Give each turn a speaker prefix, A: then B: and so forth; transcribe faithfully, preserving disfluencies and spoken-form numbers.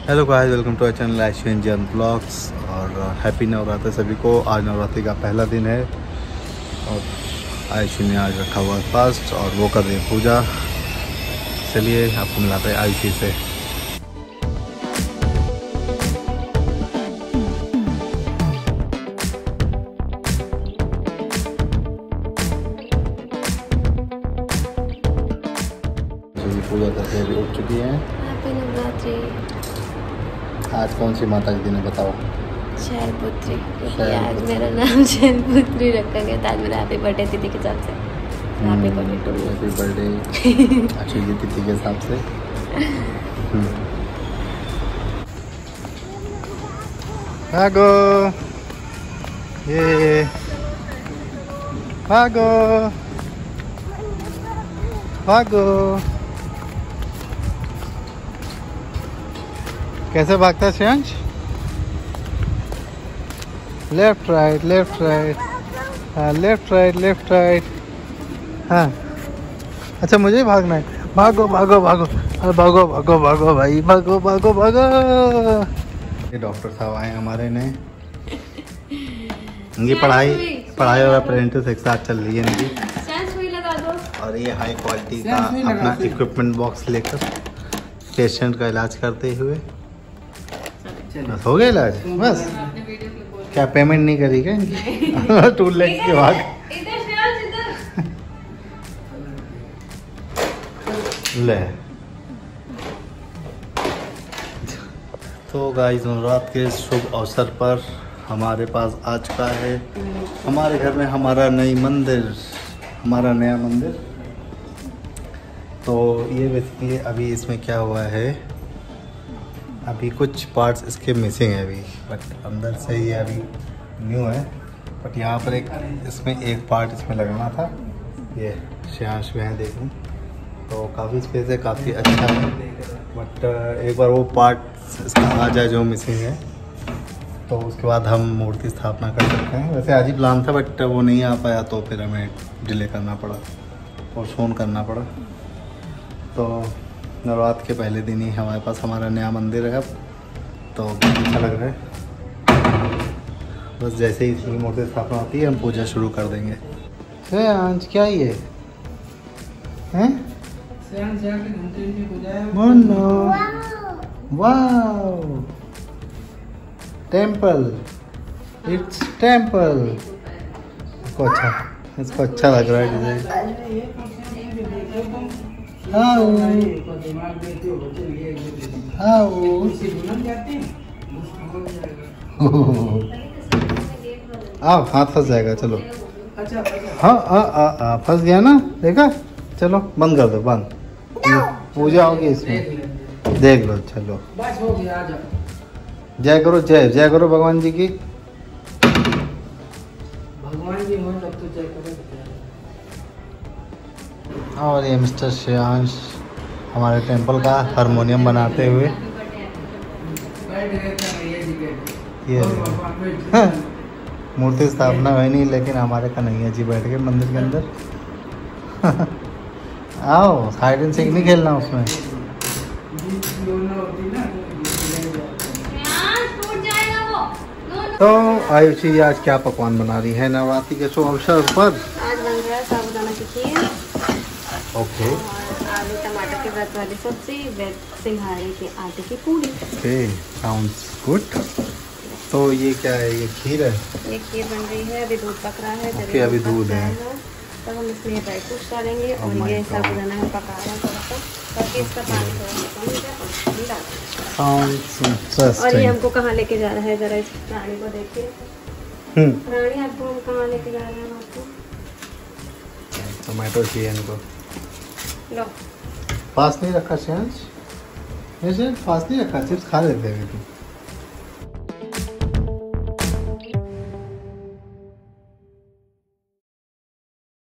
A: Hello guys, welcome to our channel Ayushi Jain vlogs. और happy Navratra सभी को। आज नवरात्रि का पहला दिन है और आयुषी ने आज रखा हुआ फास्ट और वो कर रही है पूजा। चलिए आपको मिलाते हैं आयुषी से। पूजा करके अभी उठ चुकी है।
B: हैप्पी नवरात्रि।
A: आज कौन सी माता जी ने बताओ?
B: शैलपुत्री, क्योंकि आज मेरा नाम शैलपुत्री रखा गया था। आज मेरा हैप्पी बर्थडे तिथि के हिसाब से। Happy birthday to you.
A: Happy birthday अच्छी की तिथि के हिसाब से। भागो ये भागो भागो। कैसे भागता है Shreyansh? Left right left right, हाँ लेफ्ट राइट लेफ्ट राइट, हाँ अच्छा मुझे ही भागना है। भागो भागो भागो, अरे भागो भागो भागो भाई, भागो भागो भागो। ये डॉक्टर साहब आए हमारे ने। इनकी पढ़ाई पढ़ाई और अप्रेंटिस एक साथ चल रही है इनकी। और ये हाई क्वालिटी का अपना इक्विपमेंट बॉक्स लेकर पेशेंट का इलाज करते हुए। बस हो गया इलाज? बस क्या पेमेंट नहीं करी क्या इनकी? टू लैक्स के बाद ले। तो गाइस, नवरात्र के शुभ अवसर पर हमारे पास आ चुका है हमारे घर में हमारा नई मंदिर, हमारा नया मंदिर। तो ये बेसिकली अभी इसमें क्या हुआ है, अभी कुछ पार्ट्स इसके मिसिंग है अभी, बट अंदर से ये अभी न्यू है। बट यहाँ पर एक इसमें एक पार्ट इसमें लगाना था। ये श्रेयांश में है, देखूँ तो काफ़ी स्पेस है, काफ़ी अच्छा है। बट एक बार वो पार्ट इसका आ जाए जो मिसिंग है, तो उसके बाद हम मूर्ति स्थापना कर सकते हैं। वैसे आज ही प्लान था बट वो नहीं आ पाया, तो फिर हमें डिले करना पड़ा और फ़ोन करना पड़ा। तो नवरात्र के पहले दिन ही हमारे पास हमारा नया मंदिर है अब, तो बहुत अच्छा लग रहा है। बस जैसे ही इसकी मूर्ति स्थापना होती है हम पूजा शुरू कर देंगे। श्रेयांश क्या ये हैं? Wow, temple, it's temple. इसको अच्छा इसको अच्छा लग रहा है डिजाइन। आओ आओ आओ, हाथ फंस जाएगा। चलो हाँ हाँ हाँ फंस गया ना, देखा? चलो बंद कर दो, बंद। पूजा होगी इसमें, देख लो। चलो जय करो, जय जय करो भगवान जी की। भगवान जी हो तब तो जय करो। और ये मिस्टर श्रेयांश हमारे टेंपल का हारमोनियम बनाते हुए। ये मूर्ति स्थापना हुई नहीं, लेकिन हमारे कन्हैया जी बैठ गए मंदिर के अंदर। आओ, हाइड एंड सीक नहीं खेलना उसमें। तो आयुषी आज क्या पकवान बना रही है नवरात्रि के शुभ अवसर पर?
B: आज बन रहा है साबूदाना की खीर।
A: ओके।
B: और आलू टमाटर के व्रत वाली सब्जी, वेज सिंघाड़े के आटे की पूरी।
A: Okay, sounds good. तो ये क्या है? ये खीर है?
B: ये खीर बन रही है, अभी दूध पक रहा है।
A: ओके, अभी दूध है।
B: तब हम इसमें ड्राई फ्रूट्स डालेंगे और
A: oh
B: ये साबूदाना हम पका रहे हैं थोड़ा सा, ताकि इसका पानी थोड़ा सा कम हो जाए और हम डाल दें।
A: Sounds interesting.
B: और ये हमको कहाँ लेके जा रहा है, जरा इस प्राणी को देखिए। प्राणी आपको हम कहाँ लेके जा रहे हैं? आपको
A: टमाटो चाहिए इनको।
B: लो,
A: फास्ट नहीं रखा श्रेयांश? ऐसे फास्ट नहीं रखा, चिप्स खा लेते हैं तू।